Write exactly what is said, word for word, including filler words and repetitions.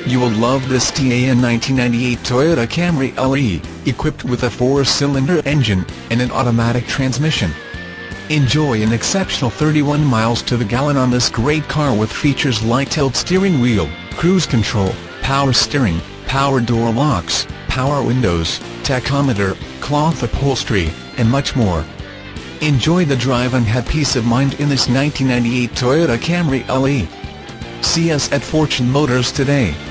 You will love this T A N nineteen ninety-eight Toyota Camry L E, equipped with a four-cylinder engine and an automatic transmission. Enjoy an exceptional thirty-one miles to the gallon on this great car with features like tilt steering wheel, cruise control, power steering, power door locks, power windows, tachometer, cloth upholstery, and much more. Enjoy the drive and have peace of mind in this nineteen ninety-eight Toyota Camry L E. See us at Fortune Motors today.